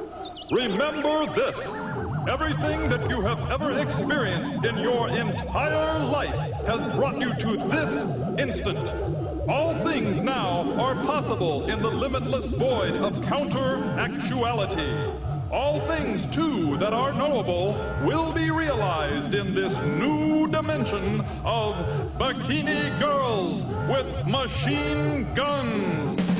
Remember this. Everything that you have ever experienced in your entire life has brought you to this instant. All things now are possible in the limitless void of counter-actuality. All things, too, that are knowable will be realized in this new dimension of Bikini Girls with Machine Guns.